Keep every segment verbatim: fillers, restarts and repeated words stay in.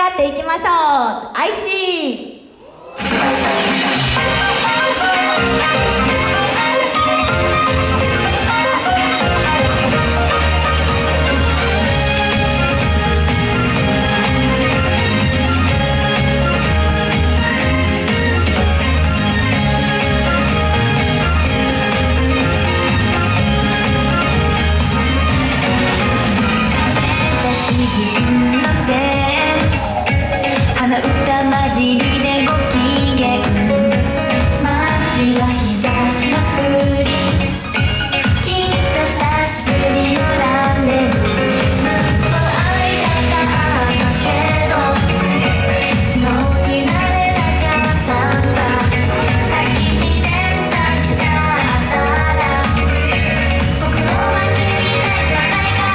上がっていきましょう。アイシー。 鼻歌混じりでご機嫌、街は日差しの降り、きっと久しぶりのランデブー、ずっと会いたかったけど素直になれなかったんだ。先に連絡しちゃったら僕の負けみたいじゃないか。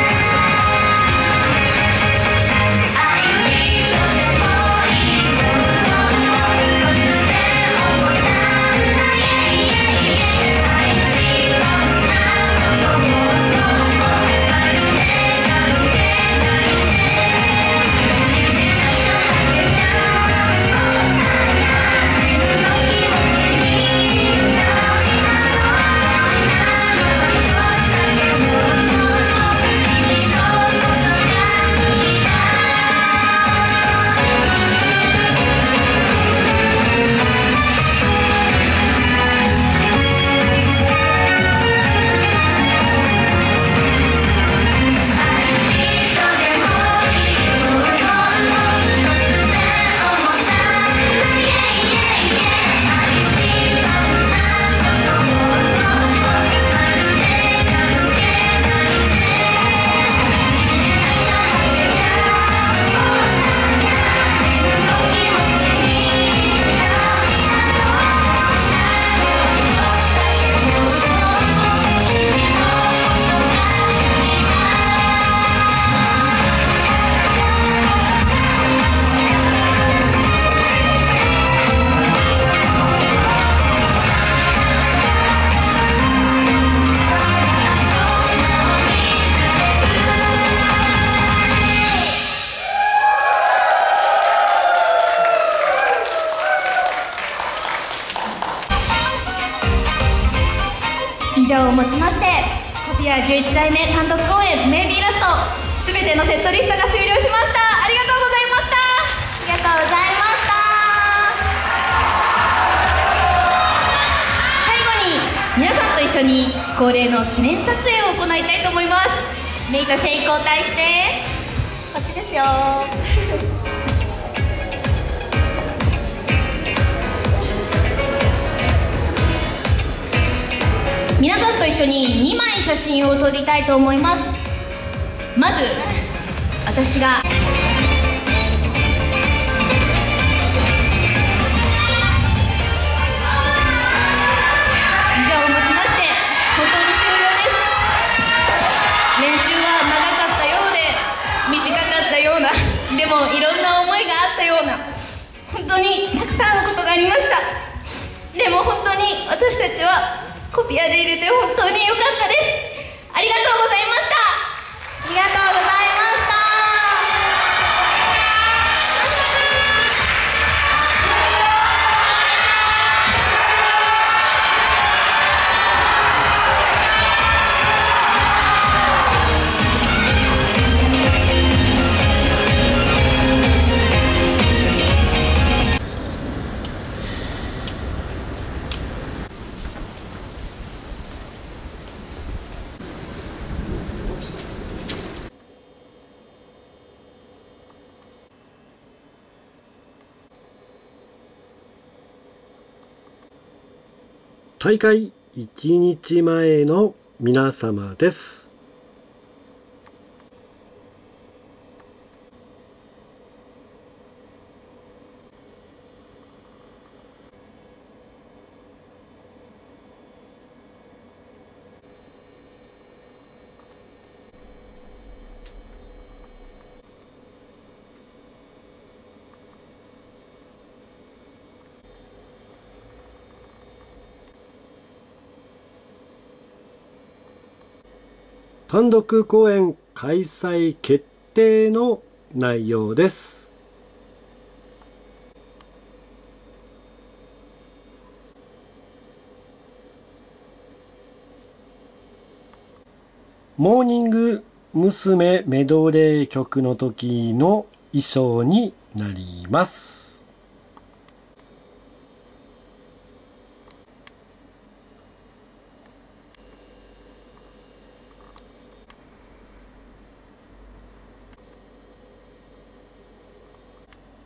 以上をもちましてコピアじゅういちだいめ単独公演メイビーラストすべてのセットリストが終了しました。ありがとうございました。 ありがとうございました。 最後に皆さんと一緒に恒例の記念撮影を行いたいと思います。メイとシェイ交代してこっちですよ。 皆さんと一緒ににまい写真を撮りたいと思います。まず私が以上をもちまして本当に終了です。練習は長かったようで短かったような、でもいろんな思いがあったような、本当にたくさんのことがありました。でも本当に私たちはコピアで入れて本当に良かったです。ありがとうございました。 ありがとうございました。 大会いちにちまえの皆様です。単独公演開催決定の内容です。 モーニング娘。メドレー曲の時の衣装になります。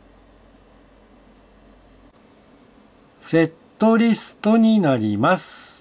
セットリストになります。